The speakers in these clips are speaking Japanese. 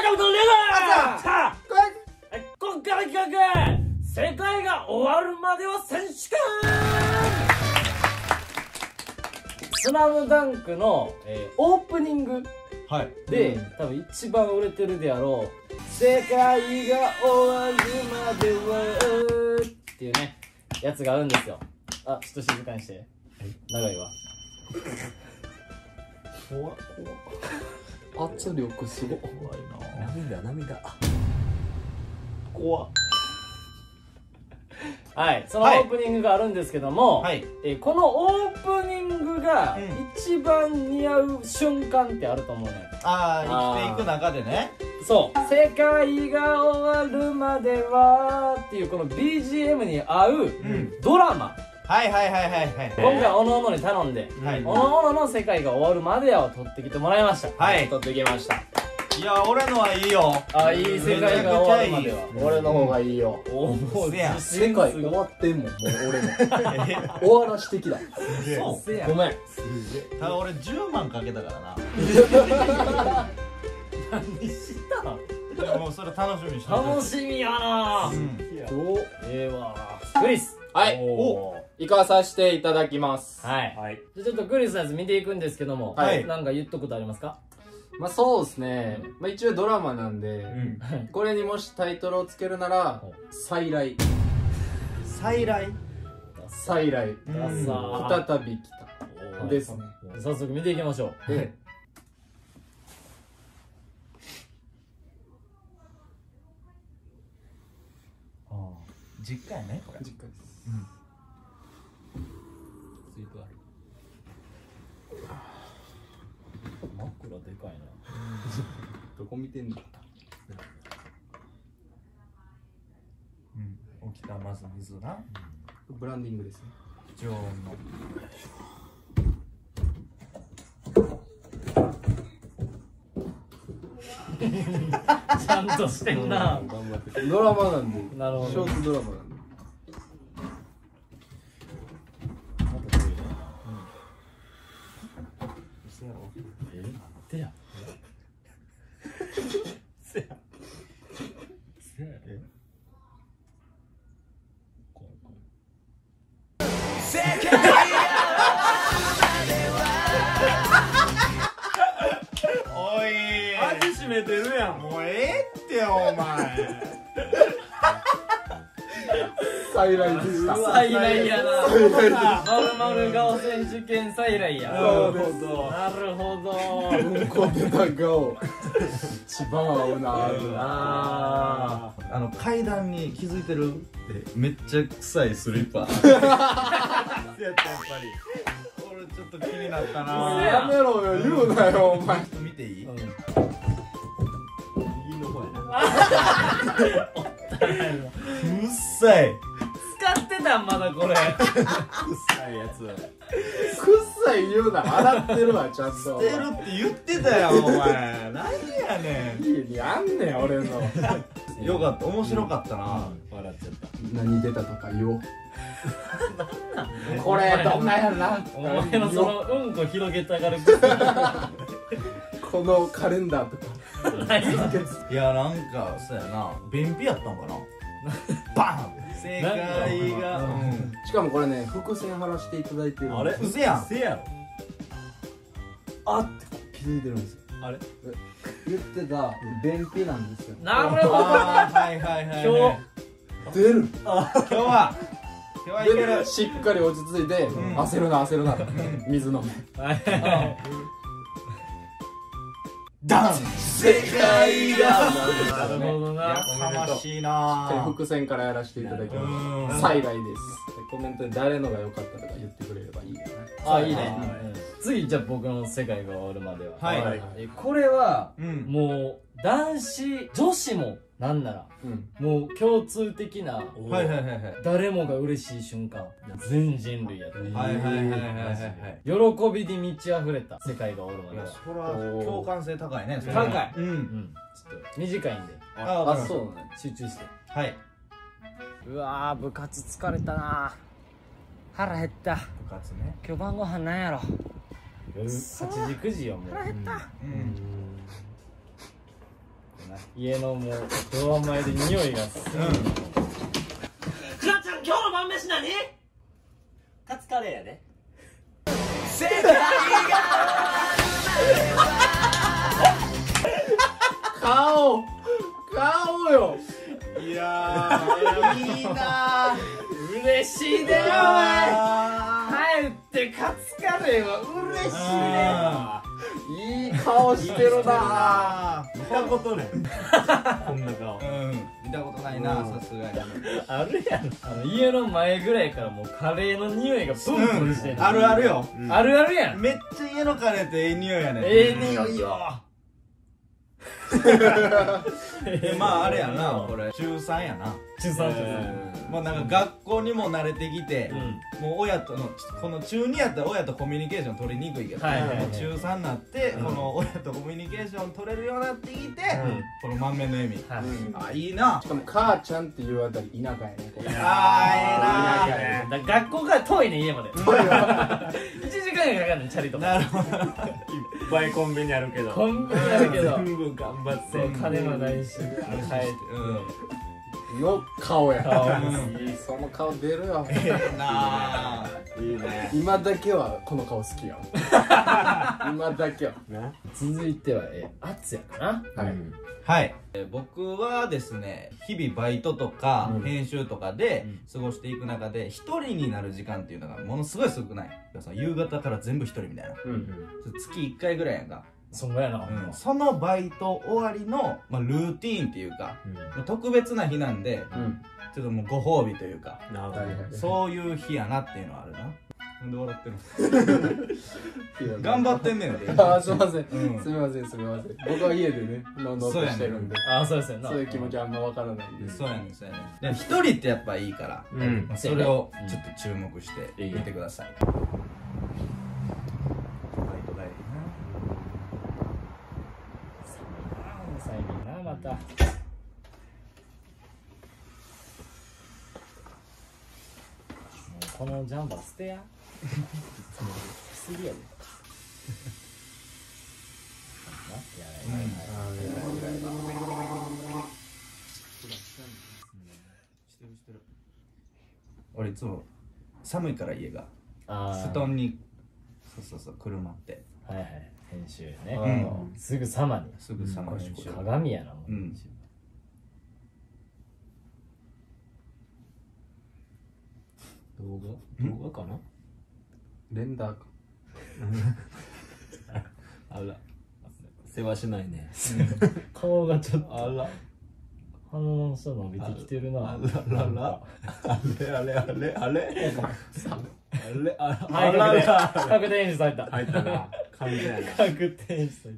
カブトレガー。さあ今回の企画、世界が終わるまでは選手権。スラムダンクの、オープニングで、多分一番売れてるであろう「世界が終わるまでは」っていうねやつがあるんですよ。あ、ちょっと静かにして、長いわ。 怖っ、圧力すごい。怖いな。涙怖っ。 はい、そのオープニングがあるんですけども、このオープニングが一番似合う瞬間ってあると思うね。 生きていく中でね。 そう「世界が終わるまでは」っていうこの BGM に合うドラマ、今回おのおのに頼んで、おのおのの「世界が終わるまでは」を撮ってきてもらいました。 撮ってきました。いや、俺のはいいよ。 いい世界が終わるまでは。 俺の方がいいよ。世界終わってんもん、もう俺も。終わらしてきた。 ごめん。 ただ俺10万かけたからな。 何したもうそれ楽しみにして楽しみやな。ええわ。クリス。 はい、行かさせていただきます。 はい。じゃあちょっとクリスのやつ見ていくんですけども、なんか言っとくことありますか？ まあそうですね。まあ一応ドラマなんで、これにもしタイトルをつけるなら、再来。 再来。 再来。再び来た。ですね。 早速見ていきましょう。 実家やね、これ。 実家です。 スイートある。枕でかいな。 どこ見てんの？ 起きたまず水な。 ブランディングですね。 常温の。 ちゃんとしてんな。 ドラマなんで。 なるほど。 ショートドラマなんで。 せや。せや。 おい、 味しめてるやん。 もうええってよ、お前。 再来でした。 再来やな。まる顔選手権再来や。なるほど。なるほど。 うんこ出た顔。一番合うな。 階段に気づいてるってめっちゃ臭いスリッパ。やったやっぱり。俺ちょっと気になったな。 やめろよ、言うなよ、お前。 見ていい？右の方やな。うっさい。 使ってたんまだこれ。 うっさいやつ。 臭い言うな、洗ってるわ、ちゃんと。 捨てるって言ってたよ、お前。何やねん。 家にあんねん、俺の。 よかった、面白かったな。 笑っちゃった。 何出たとか言おう。これ、どんなんやろな。 お前のそのうんこ広げたがる。 このカレンダーとか。 いや、なんか、そうやな。便秘やったんかな。バン。正解が。 しかもこれね、伏線貼らせていただいてる。 あれ、うせやん。 せやろ。 あって気づいてるんですよ。 あれ言ってた便秘なんですよ。 なるほど。 はいはいはい。 今日出る。 今日はいける。 しっかり落ち着いて、焦るな焦るな。水飲め。ダン。世界が。 なるほどな。 やかましいな。 伏線からやらせていただきます。再来です。コメントに誰のが良かったとか言ってくれればいいよね。 あ、いいね。次じゃあ僕の世界が終わるまでは。 はい。 これはもう男子女子もなんならもう共通的な誰もが嬉しい瞬間、全人類やで。喜びに満ち溢れた世界が終わるまでは。 それは共感性高いね。 高い。ちょっと短いんで。 あ、そうね。 集中して。 はい。 うわー、部活疲れたな。腹減った。 部活ね。 今日晩ご飯なんやろ。夜8時9時よもう。腹減った。 家のもうドア前で匂いがする。 クラちゃん、今日の晩飯何？カツカレーやで。 顔よ。 いやー、いいなー。 嬉しいでよお前。帰ってカツカレーは嬉しいね。 いい顔してるな。 見たことない。こんな顔。 見たことないな、さすがに。 あるやん。家の前ぐらいからもうカレーの匂いがブンブンしてる。 あるあるよ。 あるあるやん。 めっちゃ家のカレーってええ匂いやねん。 匂いよ。 まああれやな、これ中3やな。 中3 もうなんか学校にも慣れてきて、もう親とのこの中2やったら親とコミュニケーション取りにくいけど、もう中3になってこの親とコミュニケーション取れるようになってきて、この満面の笑み。あ、いいな。 しかも母ちゃんっていうあたり田舎やね。 あー、ええな。 学校から遠いね家まで。1時間かかるねチャリとか。 なるほど。 いっぱいコンビニあるけど。 コンビニあるけど。 全部頑張って。 金もないし帰ってよ顔や。 顔その顔出るよ。 ええな。 いいね。 今だけはこの顔好きやん。今だけは。 続いては圧やかな。 はい。 はい、僕はですね、日々バイトとか編集とかで過ごしていく中で一人になる時間っていうのがものすごい少ない。夕方から全部一人みたいな、月1回ぐらいやんか。 そんぐらいな。 そのバイト終わりの、ルーティーンっていうか、特別な日なんで、ちょっともうご褒美というか、そういう日やなっていうのはあるな。なんで笑ってるの？頑張ってんねんで。 あ、すみません。すみません。僕は家でね、飲んどってしてるんで。 あ、そうですよな。 そういう気持ちあんまわからないんで。 そうやねん、そうやねん。一人ってやっぱいいから、それをちょっと注目して見てください。バイト帰りな。 最近な、また。このジャンバー捨てや。すぎやで。 俺いつも寒いから家が布団にそう車ってはいはい、編集ね。すぐさまに。 すぐさまに鏡やなもん。 動画かな？ レンダーか。 あら、世話しないね。 顔がちょっとあら、 鼻の下伸びてきてるな。 あれ、 確定演出入った。 入ったな。完全やな。 確定演出入った。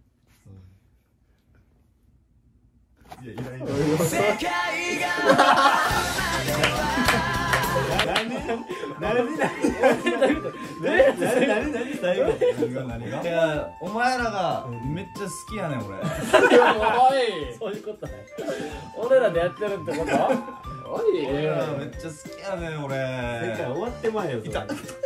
いや、いらんよ。何がいや、お前らがめっちゃ好きやねん俺。 そういうことね。俺らでやってるってこと？ 俺らめっちゃ好きやねん俺。 世界終わってまえよ。それ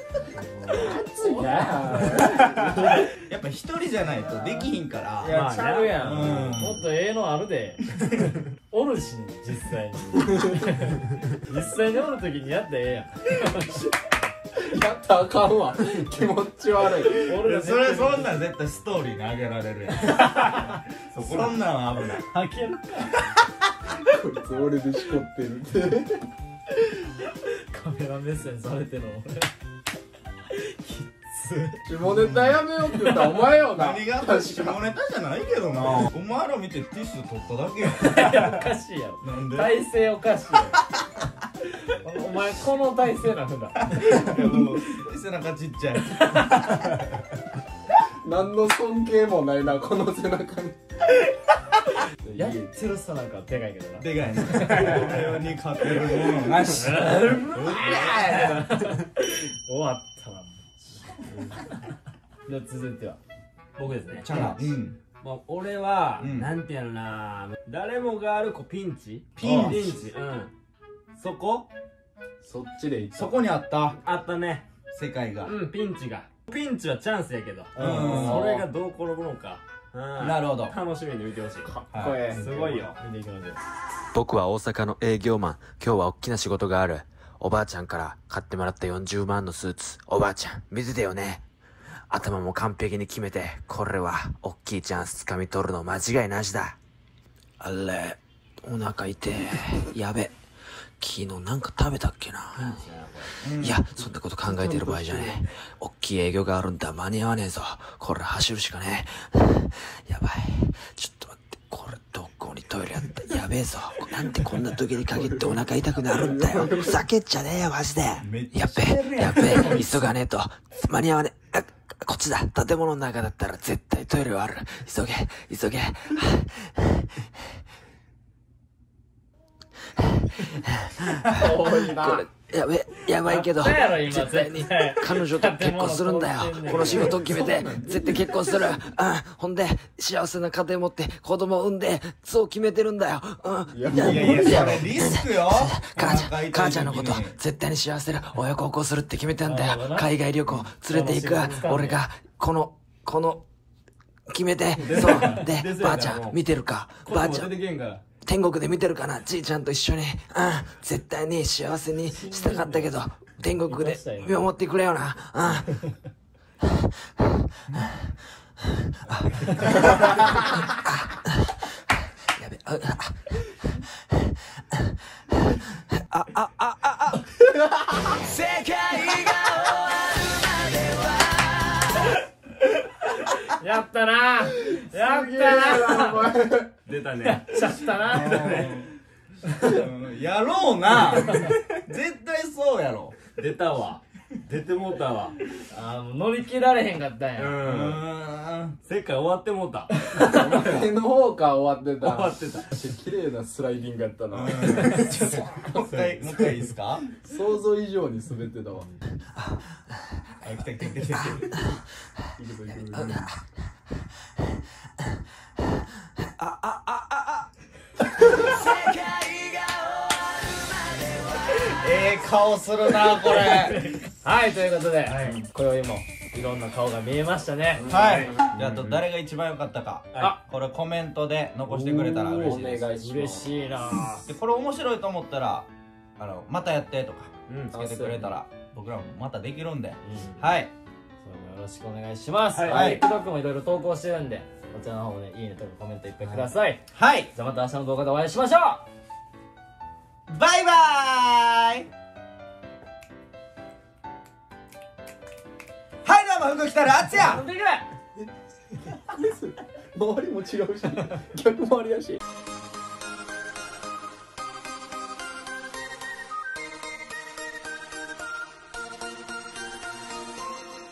やっぱ一人じゃないとできひんから。 いや、ちゃうやん。 うんもっとええのあるで。おるし、実際に。実際におるときにやったらええやん。 やったらあかんわ。気持ち悪い。 俺らそんなん絶対ストーリーにあげられるやん。そんなんは危ない。 あげるか。 こいつ俺でしこってるって。 カメラ目線されてるの俺。 下ネタやめようって言ったらお前よな。 何が下ネタじゃないけどな。お前ら見てティッシュ取っただけやん。 おかしいやろ。 なんで体勢おかしいやろ。お前この体勢なふだ。 背中ちっちゃい。 何の尊敬もないな、この背中に。 やってるさなんかでかいけどな。 でかいね。俺に勝てるものなし。 終わったな。じゃあ続いては僕ですね。 チャラ。 もう俺は、 うんなんてやろな、誰もがあるピンチ、 ピンチそこそっちでいった。 そこにあったあったね。 世界が。 ピンチはチャンスやけど、 んそれがどう転ぶのか。 なるほど。 楽しみに見てほしい。 かっこええ。 すごいよ。 見ていきましょう。 僕は大阪の営業マン。今日は大きな仕事がある。おばあちゃんから買ってもらった40万のスーツ。おばあちゃん、見ててよね。頭も完璧に決めて、これは大きいチャンス掴み取るの間違いなしだ。あれ、お腹痛え。やべ。昨日なんか食べたっけな。いや、そんなこと考えてる場合じゃねえ。大きい営業があるんだ。間に合わねえぞ。これ走るしかねえ。やばい。ちょっと待って。これどこにトイレあった？やべえぞ。なんでこんな時に限ってお腹痛くなるんだよ。ふざけんじゃねえよ、マジで。やっべえ、やっべえ。急がねえと。間に合わねえ。こっちだ。建物の中だったら絶対トイレはある。急げ、急げ。これやばいけど絶対に彼女と結婚するんだよ。この仕事を決めて絶対結婚する。ほんで幸せな家庭持って子供を産んでそう決めてるんだよ。 いやいや、それリスクよ。 母ちゃんのこと絶対に幸せな親孝行するって決めてんだよ。海外旅行連れて行く。俺がこの決めて、そうでばあちゃん見てるか。ばあちゃん天国で見てるかな。じいちゃんと一緒に絶対に幸せにしたかったけど天国で見守ってくれよな。やべ世界がやったな。やったな。 出たね。 やっちゃったな。 やろうな。絶対そうやろ。 出たわ。出てもうたわ。 もう乗り切られへんかったんや。 世界終わってもうた。 手の方から終わってた。 終わってた。 綺麗なスライディングやったな。 もう一回いいですか？ 想像以上に滑ってたわ。 来て。顔するなこれ。 はい、ということで、今宵もいろんな顔が見えましたね。 はい。じゃあ誰が一番良かったか、これコメントで残してくれたら嬉しいです。 お願いします。 嬉しいな。 でこれ面白いと思ったらまたやってとかつけてくれたら僕らもまたできるんで、はい、 それもよろしくお願いします。 はい。 TikTok もいろいろ投稿してるんで、こちらの方もね、いいねとかコメントいっぱいください。 はい、 じゃあまた明日の動画でお会いしましょう。 バイバーイ。はい、どうも服着たらあっちや。 飲んでいく。 周りも違うし逆もありやし。